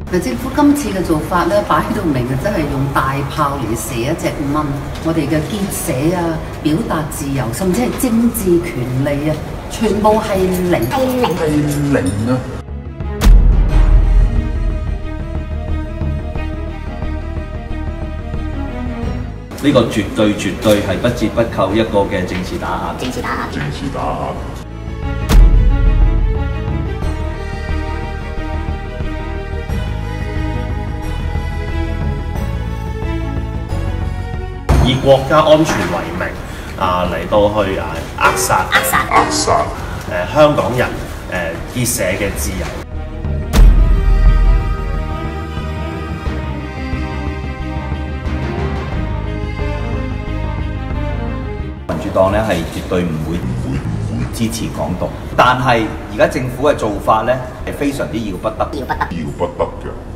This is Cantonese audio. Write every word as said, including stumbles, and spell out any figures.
嗱，政府今次嘅做法咧，擺到明啊，真係用大炮嚟射一隻蚊。我哋嘅結社啊、表達自由，甚至係政治權利啊，全部係零， 係零， 係零啊！ 呢個絕對絕對係不折不扣一個嘅政治打壓。 政治打壓， 政治打壓。 以國家安全為名啊，嚟到去啊扼殺、 扼殺、 扼殺誒、呃、香港人誒結社嘅自由。 民主黨咧係絕對唔會唔會唔會支持港獨，但係而家政府嘅做法咧係非常之要不得。 要不得， 要不得嘅。